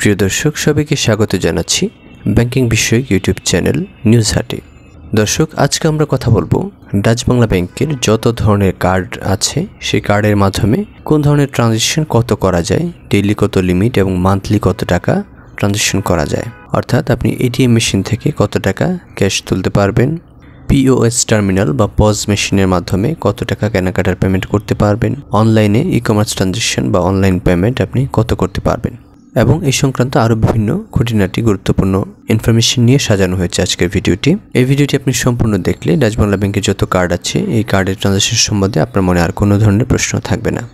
প্রিয় দর্শক সবাইকে স্বাগত জানাচ্ছি ব্যাংকিং বিষয়ক ইউটিউব চ্যানেল নিউজহাটে। দর্শক আজকে আমরা কথা বলবো ডাচ বাংলা ব্যাংকের যত ধরনের কার্ড আছে সেই কার্ডের মাধ্যমে কোন ধরনের ট্রানজ্যাকশন কত করা যায়, ডেইলি কত লিমিট এবং মান্থলি কত টাকা ট্রানজ্যাকশন করা যায়। অর্থাৎ আপনি এটিএম মেশিন থেকে কত টাকা ক্যাশ তুলতে পারবেন, পিওএস টার্মিনাল বা পজ মেশিনের মাধ্যমে কত টাকা কেনাকাটার পেমেন্ট করতে পারবেন, অনলাইনে ই কমার্স ট্রানজ্যাকশন বা অনলাইন পেমেন্ট আপনি কত করতে পারবেন এবং এই সংক্রান্ত আরও বিভিন্ন খুঁটিনাটি গুরুত্বপূর্ণ ইনফরমেশন নিয়ে সাজানো হয়েছে আজকের ভিডিওটি। এই ভিডিওটি আপনি সম্পূর্ণ দেখলে ডাচ বাংলা ব্যাংকের যত কার্ড আছে এই কার্ডের ট্রানজ্যাকশন সম্বন্ধে আপনার মনে আর কোনো ধরনের প্রশ্ন থাকবে না।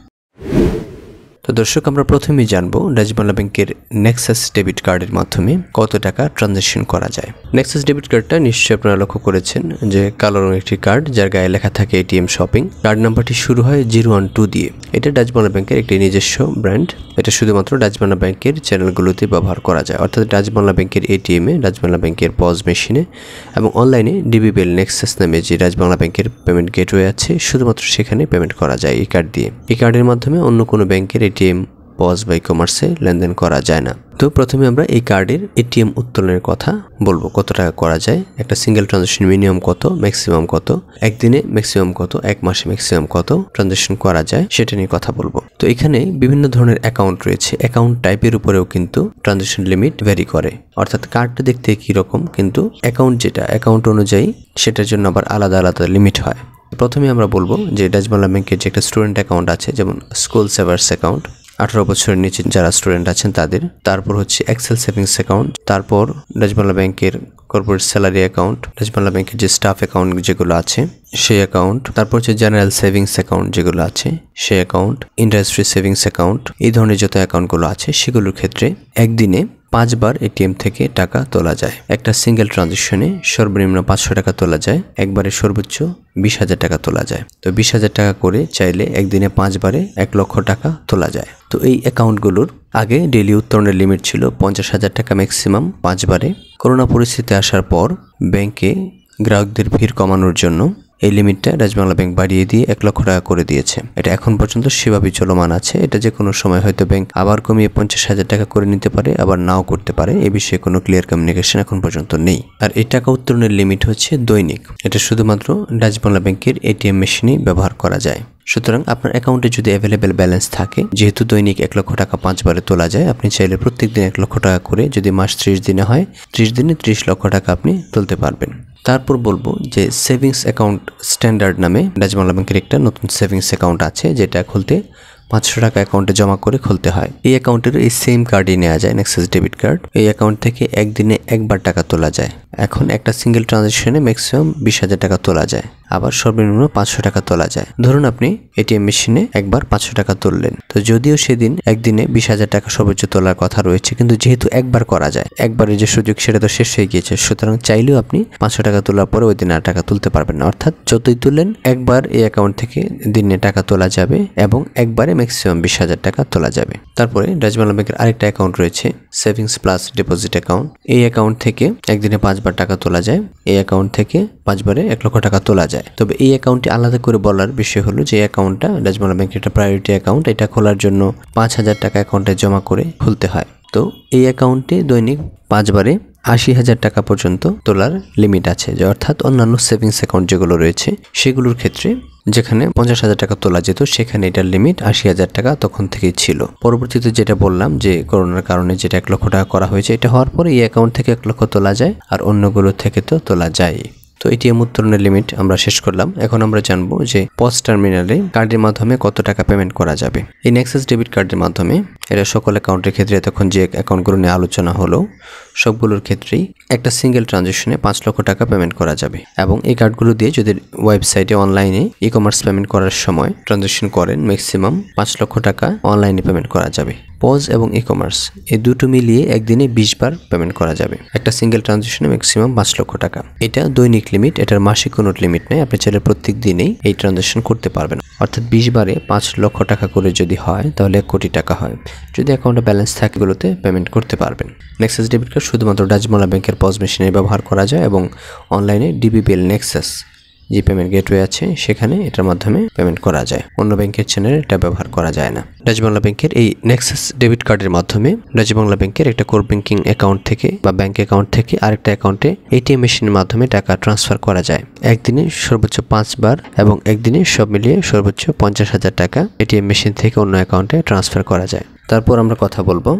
তো দর্শক আমরা প্রথমেই জানবো ডাচ বাংলা ব্যাংকের নেক্সাস ডেবিট কার্ডের মাধ্যমে কত টাকা ট্রানজ্যাকশন করা যায়। নেক্সাস ডেবিট কার্ডটা নিশ্চয়ই আপনারা লক্ষ্য করেছেন যে কালো রঙের একটি কার্ড যার গায়ে লেখা থাকে এটিএম শপিং। কার্ড নাম্বারটি শুরু হয় 012 দিয়ে। এটা ডাচ বাংলা ব্যাংকের একটি নিজস্ব ব্র্যান্ড। এটা শুধুমাত্র ডাচ বাংলা ব্যাংকের চ্যানেলগুলোতে ব্যবহার করা যায়, অর্থাৎ ডাচ বাংলা ব্যাংকের এটিএমে, ডাচ বাংলা ব্যাংকের পজ মেশিনে এবং অনলাইনে Dbbl নেক্সাস নামে যে ডাচ বাংলা ব্যাংকের পেমেন্ট গেটওয়ে আছে শুধুমাত্র সেখানে পেমেন্ট করা যায় এই কার্ড দিয়ে। এই কার্ডের মাধ্যমে অন্য কোনো ব্যাংকের এটিএম, পজ বা ই কমার্সে লেনদেন করা যায় না। তো প্রথমে আমরা এই কার্ডের এটিএম উত্তোলনের কথা বলবো, কত টাকা করা যায়, একটা সিঙ্গেল ট্রানজ্যাকশন মিনিমাম কত, ম্যাক্সিমাম কত, একদিনে ম্যাক্সিমাম কত, এক মাসে ম্যাক্সিমাম কত ট্রানজ্যাকশন করা যায় সেটা নিয়ে কথা বলবো। তো এখানে বিভিন্ন ধরনের অ্যাকাউন্ট রয়েছে, অ্যাকাউন্ট টাইপের উপরেও কিন্তু ট্রানজ্যাকশন লিমিট ভ্যারি করে। অর্থাৎ কার্ডটা দেখতে একই রকম কিন্তু অ্যাকাউন্ট যেটা অ্যাকাউন্ট অনুযায়ী সেটার জন্য আবার আলাদা আলাদা লিমিট হয়। প্রথমে আমরা বলবো যে ডাচ বাংলা ব্যাংকের যে একটা স্টুডেন্ট অ্যাকাউন্ট আছে, যেমন স্কুল সেভার্স অ্যাকাউন্ট 18 বছরের নিচে যারা স্টুডেন্ট আছেন তাদের, তারপর হচ্ছে এক্সেল সেভিংস অ্যাকাউন্ট, তারপর ডাচ বাংলা ব্যাংকের corporate salary account, Dutch Bangla ব্যাংকের যে স্টাফ অ্যাকাউন্ট যেগুলো আছে সেই অ্যাকাউন্ট, তারপর হচ্ছে জেনারেল সেভিংস অ্যাকাউন্ট যেগুলো আছে সেই অ্যাকাউন্ট, ইন্ডাস্ট্রি সেভিংস অ্যাকাউন্ট, এই ধরনের যত অ্যাকাউন্টগুলো আছে সেগুলোর ক্ষেত্রে একদিনে 5 বার এটিএম থেকে টাকা তোলা যায়। একটা সিঙ্গেল ট্রানজ্যাকশনে সর্বনিম্ন 500 টাকা তোলা যায়, একবারে সর্বোচ্চ 20,000 টাকা তোলা যায়। তো 20,000 টাকা করে চাইলে একদিনে 5 বারে 1 লক্ষ টাকা তোলা যায়। তো এই অ্যাকাউন্টগুলোর আগে ডেইলি উত্তোলনের লিমিট ছিল 50,000 টাকা ম্যাক্সিমাম 5 বারে। করোনা পরিস্থিতি আসার পর ব্যাংকে গ্রাহকদের ভিড় কমানোর জন্য এই লিমিটটা ডাচ বাংলা ব্যাংক বাড়িয়ে দিয়ে 1 লক্ষ টাকা করে দিয়েছে। এটা এখন পর্যন্ত সেভাবেই চলমান আছে। এটা যে কোনো সময় হয়তো ব্যাংক আবার কমিয়ে 50,000 টাকা করে নিতে পারে, আবার নাও করতে পারে। এই বিষয়ে কোনো ক্লিয়ার কমিউনিকেশন এখন পর্যন্ত নেই। আর এই টাকা উত্তোলনের লিমিট হচ্ছে দৈনিক। এটা শুধুমাত্র ডাচ বাংলা ব্যাংকের এটিএম মেশিনেই ব্যবহার করা যায়। সুতরাং আপনার অ্যাকাউন্টে যদি অ্যাভেলেবেল ব্যালেন্স থাকে, যেহেতু দৈনিক 1 লক্ষ টাকা 5 বারে তোলা যায়, আপনি চাইলে প্রত্যেক দিন 1 লক্ষ টাকা করে, যদি মাস 30 দিনে হয় 30 দিনে 30 লক্ষ টাকা আপনি তুলতে পারবেন। তারপর বলবো যে সেভিংস অ্যাকাউন্ট স্ট্যান্ডার্ড নামে ডাচ বাংলা ব্যাংকের একটা নতুন সেভিংস অ্যাকাউন্ট আছে, যেটা খুলতে 500 টাকা অ্যাকাউন্টে জমা করে খুলতে হয়। এই অ্যাকাউন্টের এই সেম কার্ডই নেওয়া যায়, নেক্সাস ডেবিট কার্ড। এই অ্যাকাউন্ট থেকে একদিনে একবার টাকা তোলা যায়। এখন একটা সিঙ্গেল ট্রানজ্যাকশনে ম্যাক্সিমাম 20,000 টাকা তোলা যায়, আবার সর্বনিম্ন 500 টাকা তোলা যায়। ধরুন আপনি এটিএম মেশিনে একবার 500 টাকা তুললেন, তো যদিও সেদিন একদিনে 20,000 টাকা সর্বোচ্চ তোলার কথা রয়েছে, কিন্তু যেহেতু একবার করা যায়, একবারের যে সুযোগ সেটা তো শেষ হয়ে গিয়েছে, সুতরাং চাইলেও আপনি 500 টাকা তোলার পরে ওই দিন আর টাকা তুলতে পারবেন না। অর্থাৎ যতই তুলেন একবার এই অ্যাকাউন্ট থেকে দিনে টাকা তোলা যাবে এবং একবারে ম্যাক্সিমাম 20,000 টাকা তোলা যাবে। তারপরে ডাচ বাংলা ব্যাংকের আরেকটা অ্যাকাউন্ট রয়েছে, সেভিংস প্লাস ডিপোজিট অ্যাকাউন্ট। এই অ্যাকাউন্ট থেকে একদিনে 5 বার টাকা তোলা যায়। এই অ্যাকাউন্ট থেকে 5 বারে 1 লক্ষ টাকা তোলা যায়। তবে এই অ্যাকাউন্টটি আলাদা করে বলার বিষয় হলো যে অ্যাকাউন্টটা ডাচ বাংলা ব্যাংকের একটা প্রায়োরিটি অ্যাকাউন্ট। এটা খোলার জন্য 5,000 টাকা অ্যাকাউন্টে জমা করে খুলতে হয়। তো এই অ্যাকাউন্টে দৈনিক 5 বারে 80,000 টাকা পর্যন্ত তোলার লিমিট আছে, যে অর্থাৎ অন্যান্য সেভিংস অ্যাকাউন্ট যেগুলো রয়েছে সেগুলোর ক্ষেত্রে যেখানে 50,000 টাকা তোলা যেত সেখানে এটার লিমিট 80,000 টাকা তখন থেকেই ছিল। পরবর্তীতে যেটা বললাম যে করোনার কারণে যেটা 1 লক্ষ টাকা করা হয়েছে, এটা হওয়ার পরে এই অ্যাকাউন্ট থেকে 1 লক্ষ তোলা যায় আর অন্যগুলো থেকে তো তোলা যায়। তো এটিএম উত্তোলনের লিমিট আমরা শেষ করলাম। এখন আমরা জানবো যে পজ টার্মিনালে কার্ডের মাধ্যমে কত টাকা পেমেন্ট করা যাবে। এই নেক্সাস ডেবিট কার্ডের মাধ্যমে, এটা সকল অ্যাকাউন্টের ক্ষেত্রে এতক্ষণ যে অ্যাকাউন্টগুলো নিয়ে আলোচনা হলো সবগুলোর ক্ষেত্রেই একটা সিঙ্গেল ট্রানজ্যাকশনে 5 লক্ষ টাকা পেমেন্ট করা যাবে। এবং এই কার্ডগুলো দিয়ে যদি ওয়েবসাইটে অনলাইনে ই কমার্স পেমেন্ট করার সময় ট্রানজ্যাকশন করেন, ম্যাক্সিমাম 5 লক্ষ টাকা অনলাইনে পেমেন্ট করা যাবে। পজ এবং ই কমার্স এই দুটো মিলিয়ে একদিনে 20 বার পেমেন্ট করা যাবে। একটা সিঙ্গেল ট্রানজ্যাকশনে ম্যাক্সিমাম 5 লক্ষ টাকা। এটা দৈনিক লিমিট, এটার মাসিক কোনো লিমিট নেই। আপনি চাইলে প্রত্যেক দিনেই এই ট্রানজ্যাকশন করতে পারবেন। অর্থাৎ 20 বারে 5 লক্ষ টাকা করে যদি হয় তাহলে 1 কোটি টাকা হয়। যদি অ্যাকাউন্টে ব্যালেন্স থাকে এগুলোতে পেমেন্ট করতে পারবেন। নেক্সাস ডেবিট কার্ড শুধুমাত্র ডাচ বাংলা ব্যাংকের পজ মেশিনে ব্যবহার করা যায় এবং অনলাইনে Dbbl নেক্সাস যে পেমেন্ট গেটওয়ে আছে সেখানে এটার মাধ্যমে পেমেন্ট করা যায়। অন্য ব্যাংকের চ্যানেলে এটা ব্যবহার করা যায় না। ডাচ বাংলা ব্যাংকের এই নেক্সাস ডেবিট কার্ডের মাধ্যমে ডাচ বাংলা ব্যাংকের একটা কোর ব্যাংকিং অ্যাকাউন্ট থেকে বা ব্যাংক অ্যাকাউন্ট থেকে আরেকটা অ্যাকাউন্টে এটিএম মেশিনের মাধ্যমে টাকা ট্রান্সফার করা যায়। একদিনে সর্বোচ্চ 5 বার এবং একদিনে সব মিলিয়ে সর্বোচ্চ 50,000 টাকা এটিএম মেশিন থেকে অন্য অ্যাকাউন্টে ট্রান্সফার করা যায়। তারপর আমরা কথা বলবো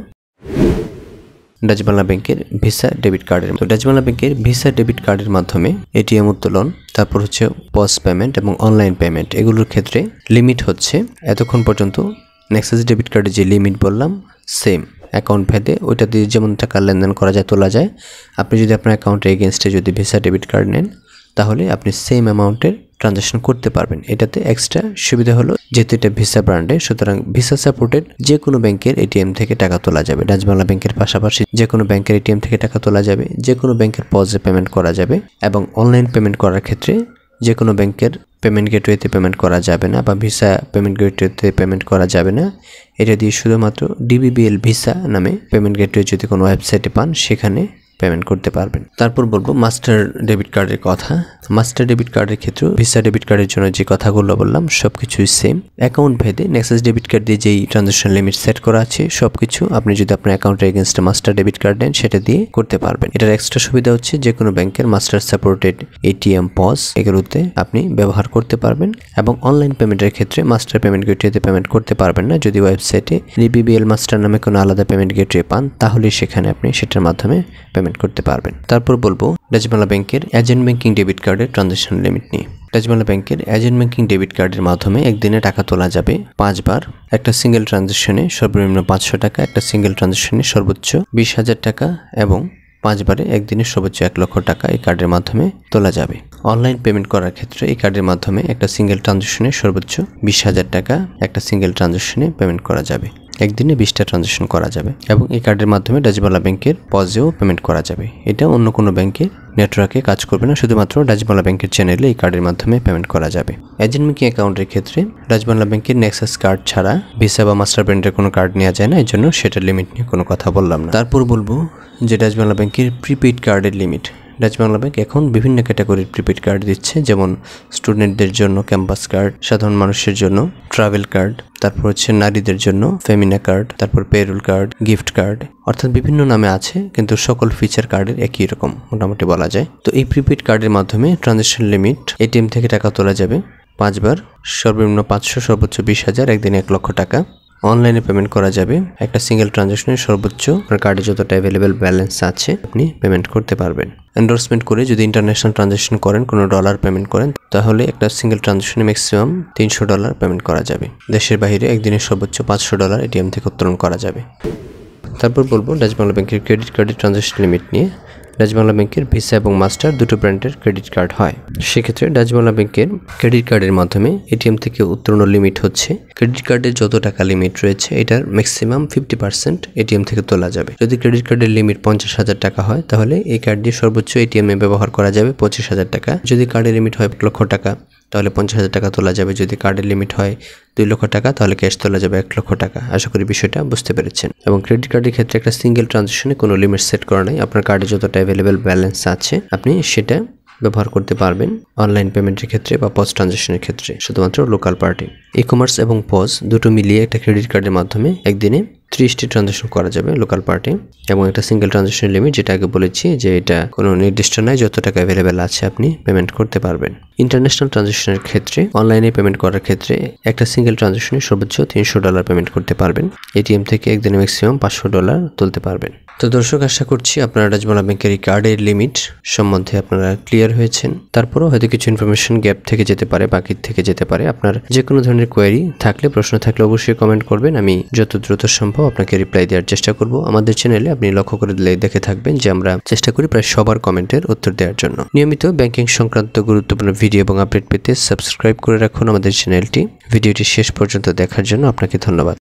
ডাচ বাংলা ব্যাংকের ভিসা ডেবিট কার্ডের। ডাচ বাংলা ব্যাংকের ভিসা ডেবিট কার্ডের মাধ্যমে এটিএম উত্তোলন, তারপর হচ্ছে পজ পেমেন্ট এবং অনলাইন পেমেন্ট, এগুলোর ক্ষেত্রে লিমিট হচ্ছে এতক্ষণ পর্যন্ত নেক্সাস ডেবিট কার্ডের যে লিমিট বললাম সেম অ্যাকাউন্ট ভেদে ওইটা দিয়ে যেমন টাকা লেনদেন করা যায় তোলা যায়। আপনি যদি আপনার অ্যাকাউন্টের এগেনস্টে যদি ভিসা ডেবিট কার্ড নেন তাহলে আপনি সেম অ্যামাউন্টের ট্রানজাকশন করতে পারবেন। এটাতে এক্সট্রা সুবিধা হলো যেহেতু এটা ভিসা ব্র্যান্ডে, সুতরাং ভিসা সাপোর্টেড যে কোনো ব্যাংকের এটিএম থেকে টাকা তোলা যাবে। ডাচ বাংলা ব্যাংকের পাশাপাশি যে কোনো ব্যাংকের এটিএম থেকে টাকা তোলা যাবে, যে কোনো ব্যাংকের পজে পেমেন্ট করা যাবে এবং অনলাইন পেমেন্ট করার ক্ষেত্রে যে কোনো ব্যাংকের পেমেন্ট গেটওয়েতে পেমেন্ট করা যাবে না বা ভিসা পেমেন্ট গেটওয়েতে পেমেন্ট করা যাবে না। এটা দিয়ে শুধুমাত্র Dbbl ভিসা নামে পেমেন্ট গেটওয়ে যদি কোনো ওয়েবসাইটে পান সেখানে পেমেন্ট করতে পারবেন। তারপর বলবো মাস্টার ডেবিট কার্ডের কথা। মাস্টার ডেবিট কার্ডের ক্ষেত্রে ভিসা ডেবিট কার্ডের জন্য যে কথাগুলো বললাম সবকিছুই সেম। অ্যাকাউন্ট ভেদে নেক্সাস ডেবিট কার্ড দিয়ে যেই ট্রানজাকশন লিমিট সেট করা আছে সবকিছু আপনি যদি আপনার অ্যাকাউন্টের এগেনস্টে মাস্টার ডেবিট কার্ড নেন সেটা দিয়ে করতে পারবেন। এটার এক্সট্রা সুবিধা হচ্ছে যে কোনো ব্যাংকের মাস্টার সাপোর্টেড এটিএম পজ এগুলোতে আপনি ব্যবহার করতে পারবেন এবং অনলাইন পেমেন্টের ক্ষেত্রে মাস্টার পেমেন্ট গেটওয়েতে পেমেন্ট করতে পারবেন না। যদি ওয়েবসাইটে Dbbl মাস্টার নামে কোনো আলাদা পেমেন্ট গেটওয়ে পান তাহলে সেখানে আপনি সেটার মাধ্যমে পেমেন্ট করতে পারবেন। তারপর বলবো ডাচ বাংলা ব্যাংকের এজেন্ট ব্যাংকিং ডেবিট কার্ডের ট্রানজাকশন লিমিট নিয়ে। ডাচ বাংলা ব্যাংকের এজেন্ট ব্যাংকিং ডেবিট কার্ডের মাধ্যমে একদিনে টাকা তোলা যাবে 5 বার। একটা সিঙ্গেল ট্রানজাকশনে সর্বনিম্ন 500 টাকা, একটা সিঙ্গেল ট্রানজাকশনে সর্বোচ্চ 20,000 টাকা এবং 5 বারে একদিনে সর্বোচ্চ 1 লক্ষ টাকা এই কার্ডের মাধ্যমে তোলা যাবে। অনলাইন পেমেন্ট করার ক্ষেত্রে এই কার্ডের মাধ্যমে একটা সিঙ্গেল ট্রানজাকশনে সর্বোচ্চ 20,000 টাকা একটা সিঙ্গেল ট্রানজাকশনে পেমেন্ট করা যাবে। একদিনে 20টা ট্রানজাকশন করা যাবে এবং এই কার্ডের মাধ্যমে ডাচ বাংলা ব্যাংকের পজেও পেমেন্ট করা যাবে। এটা অন্য কোনো ব্যাংকের নেটওয়ার্কে কাজ করবে না, শুধুমাত্র ডাচ বাংলা ব্যাংকের চ্যানেলে এই কার্ডের মাধ্যমে পেমেন্ট করা যাবে। এজেন্ট ব্যাংকিং অ্যাকাউন্টের ক্ষেত্রে ডাচ বাংলা ব্যাংকের নেক্সাস কার্ড ছাড়া ভিসা বা মাস্টার ব্র্যান্ডের কোনো কার্ড নেওয়া যায় না, এই জন্য সেটার লিমিট নিয়ে কোনো কথা বললাম না। তারপর বলবো যে ডাচ বাংলা ব্যাংকের প্রিপেইড কার্ডের লিমিট। ডাচ বাংলা ব্যাংক এখন বিভিন্ন ক্যাটাগরির প্রিপেড কার্ড দিচ্ছে, যেমন স্টুডেন্টদের জন্য ক্যাম্পাস কার্ড, সাধারণ মানুষের জন্য ট্রাভেল কার্ড, তারপর হচ্ছে নারীদের জন্য ফেমিনা কার্ড, তারপর পেরোল কার্ড, গিফট কার্ড, অর্থাৎ বিভিন্ন নামে আছে কিন্তু সকল ফিচার কার্ডের একই রকম মোটামুটি বলা যায়। তো এই প্রিপেড কার্ডের মাধ্যমে ট্রানজাকশন লিমিট এটিএম থেকে টাকা তোলা যাবে 5 বার, সর্বনিম্ন 500, সর্বোচ্চ 20,000, একদিনে 1 লক্ষ টাকা। অনলাইনে পেমেন্ট করা যাবে একটা সিঙ্গেল ট্রানজাকশনে সর্বোচ্চ আপনার কার্ডে যতটা অ্যাভেলেবেল ব্যালেন্স আছে আপনি পেমেন্ট করতে পারবেন। এন্ডোর্সমেন্ট করে যদি ইন্টারন্যাশনাল ট্রানজাকশন করেন, কোনো ডলার পেমেন্ট করেন, তাহলে একটা সিঙ্গেল ট্রানজাকশনে ম্যাক্সিমাম $300 পেমেন্ট করা যাবে। দেশের বাইরে একদিনে সর্বোচ্চ $500 এটিএম থেকে উত্তোলন করা যাবে। তারপর বলবো ডাচ বাংলা ব্যাংকের ক্রেডিট কার্ডের ট্রানজাকশন লিমিট নিয়ে। ডাচ বাংলা ব্যাংকের ভিসা এবং মাস্টার দুটো ব্র্যান্ডের ক্রেডিট কার্ড হয়। সেক্ষেত্রে ডাচ বাংলা ব্যাংকের ক্রেডিট কার্ডের মাধ্যমে এটিএম থেকে উত্তোলন লিমিট হচ্ছে ক্রেডিট কার্ডের যত টাকা লিমিট রয়েছে এটার ম্যাক্সিমাম 50% এটিএম থেকে তোলা যাবে। যদি ক্রেডিট কার্ডের লিমিট 50,000 টাকা হয় তাহলে এই কার্ড দিয়ে সর্বোচ্চ এটিএমে ব্যবহার করা যাবে 25,000 টাকা। যদি কার্ডের লিমিট হয় 1 লক্ষ টাকা তাহলে 50,000 টাকা তোলা যাবে। যদি কার্ডের লিমিট হয় 2 লক্ষ টাকা তাহলে ক্যাশ তোলা যাবে 1 লক্ষ টাকা। আশা করি বিষয়টা বুঝতে পেরেছেন। এবং ক্রেডিট কার্ডের ক্ষেত্রে একটা সিঙ্গেল ট্রানজাকশনে কোনো লিমিট সেট করা নাই, আপনার কার্ডে যতটা অ্যাভেলেবেল ব্যালেন্স আছে আপনি সেটা ব্যবহার করতে পারবেন অনলাইন পেমেন্টের ক্ষেত্রে বা পজ ট্রানজাকশনের ক্ষেত্রে, শুধুমাত্র লোকাল পার্টি। ই কমার্স এবং পজ দুটো মিলিয়ে একটা ক্রেডিট কার্ডের মাধ্যমে একদিনে 30টি ট্রানজাকশন করা যাবে লোকাল পার্টি এবং একটা সিঙ্গেল ট্রানজাকশনের লিমিট যেটা আগে বলেছি যে এটা কোনো নির্দিষ্ট নয়, যত টাকা অ্যাভেলেবেল আছে আপনি পেমেন্ট করতে পারবেন। ইন্টারন্যাশনাল ট্রানজাকশনের ক্ষেত্রে অনলাইনে পেমেন্ট করার ক্ষেত্রে একটা সিঙ্গেল ট্রানজাকশনে সর্বোচ্চ $300 পেমেন্ট করতে পারবেন। এটিএম থেকে একদিনে ম্যাক্সিমাম $500 তুলতে পারবেন। তো দর্শক, আশা করছি আপনারা ডাচ বাংলা ব্যাংকের এই কার্ডের লিমিট সম্বন্ধে আপনারা ক্লিয়ার হয়েছেন। তারপরেও হয়তো কিছু ইনফরমেশন গ্যাপ থেকে যেতে পারে, বাকি থেকে যেতে পারে। আপনার যে কোনো ধরনের কোয়েরি থাকলে, প্রশ্ন থাকলে অবশ্যই কমেন্ট করবেন। আমি যত দ্রুত সম্ভব আপনাকে রিপ্লাই দেওয়ার চেষ্টা করব। আমাদের চ্যানেলে আপনি লক্ষ্য করে দিলে দেখে থাকবেন যে আমরা চেষ্টা করি প্রায় সবার কমেন্টের উত্তর দেওয়ার জন্য। নিয়মিত ব্যাংকিং সংক্রান্ত গুরুত্বপূর্ণ ভিডিও এবং আপডেট পেতে সাবস্ক্রাইব করে রাখুন আমাদের চ্যানেলটি। ভিডিওটি শেষ পর্যন্ত দেখার জন্য আপনাকে ধন্যবাদ।